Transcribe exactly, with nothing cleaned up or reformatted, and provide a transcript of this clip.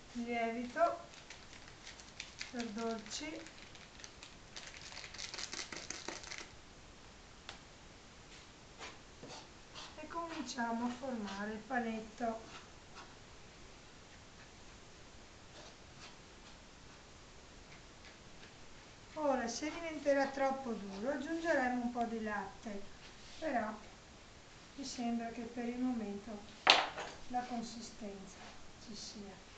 lievito per dolci e cominciamo a formare il panetto. Ora, se diventerà troppo duro aggiungeremo un po' di latte, però mi sembra che per il momento la consistenza ci sia.